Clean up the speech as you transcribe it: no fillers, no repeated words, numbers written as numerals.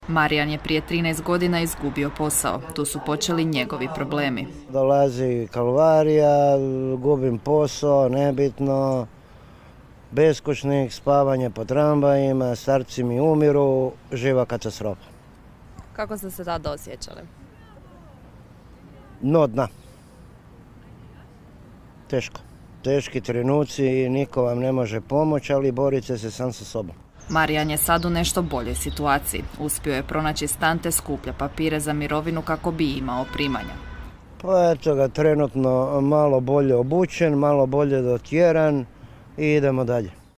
Marijan je prije 13 godina izgubio posao. Tu su počeli njegovi problemi. Dolazi kalvarija, gubim posao, nebitno, beskućnik, spavanje po tramvajima, starci mi umiru, živa katastrofa. Kako ste se tada osjećali? No dna. Teško. Teški trenuci i niko vam ne može pomoći, ali borite se sam sa sobom. Marijan je sad u nešto boljoj situaciji. Uspio je pronaći stan te skuplja papire za mirovinu kako bi imao primanja. Pa eto ga, trenutno malo bolje obučen, malo bolje dotjeran i idemo dalje.